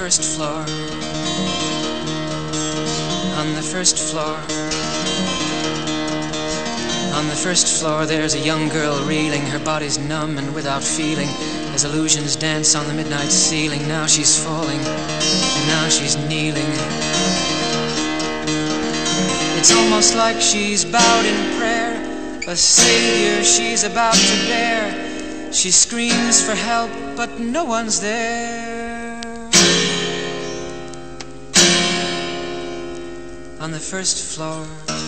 first floor. On the first floor. On the first floor there's a young girl reeling. Her body's numb and without feeling, as illusions dance on the midnight ceiling. Now she's falling, now she's kneeling. It's almost like she's bowed in prayer, a savior she's about to bear. She screams for help, but no one's there. On the first floor.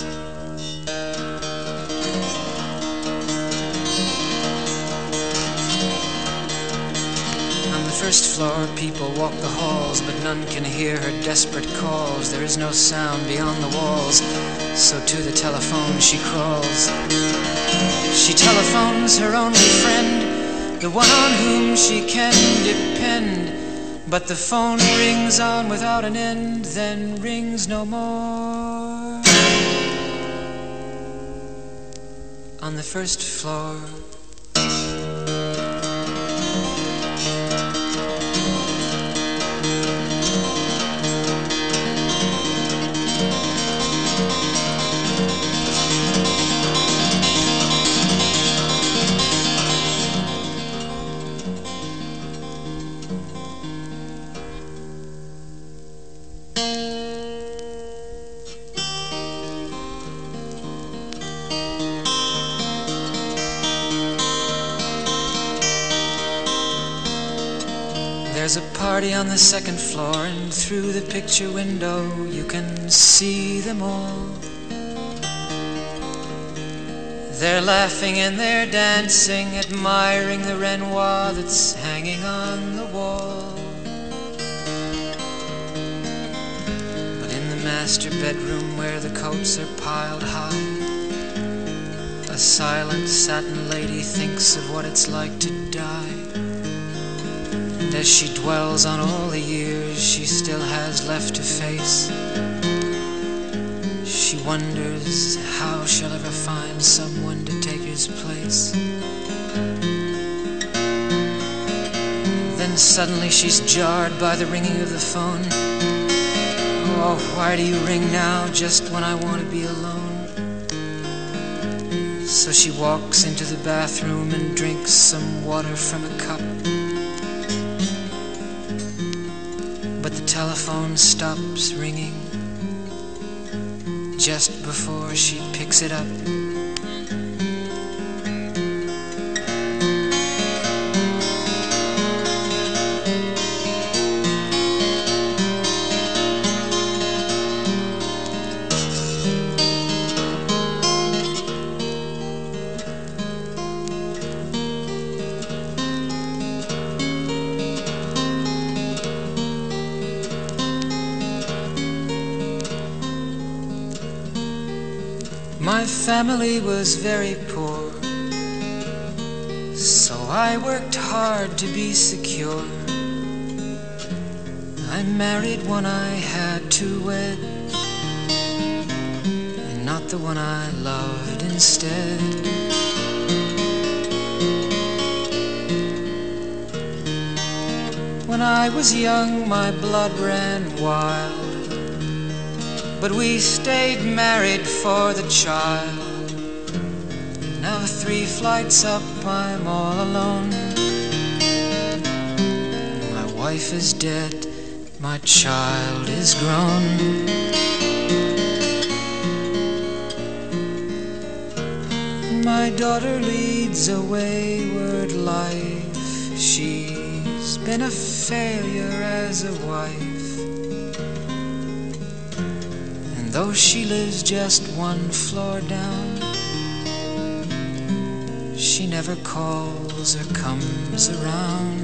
On the first floor, people walk the halls, but none can hear her desperate calls. There is no sound beyond the walls, so to the telephone she crawls. She telephones her only friend, the one on whom she can depend. But the phone rings on without an end, then rings no more. On the first floor. There's a party on the second floor, and through the picture window you can see them all. They're laughing and they're dancing, admiring the Renoir that's hanging on the wall. But in the master bedroom where the coats are piled high, a silent satin lady thinks of what it's like to die. And as she dwells on all the years she still has left to face, she wonders how she'll ever find someone to take his place. Then suddenly she's jarred by the ringing of the phone. Oh, why do you ring now, just when I want to be alone? So she walks into the bathroom and drinks some water from a cup. But the telephone stops ringing just before she picks it up. My family was very poor, so I worked hard to be secure. I married one I had to wed, and not the one I loved instead. When I was young, my blood ran wild, but we stayed married for the child. Now 3 flights up, I'm all alone. My wife is dead, my child is grown. My daughter leads a wayward life. She's been a failure as a wife. Though she lives just 1 floor down, she never calls or comes around.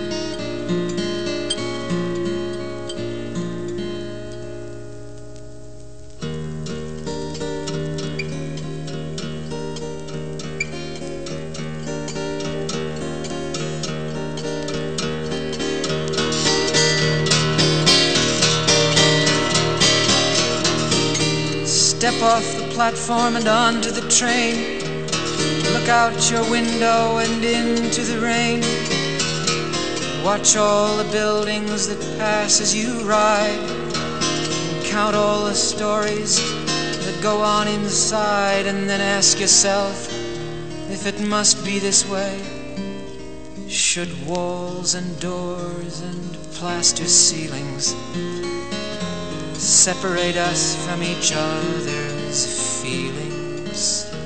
Step off the platform and onto the train. Look out your window and into the rain. Watch all the buildings that pass as you ride, and count all the stories that go on inside, and then ask yourself if it must be this way. Should walls and doors and plaster ceilings separate us from each other's feelings?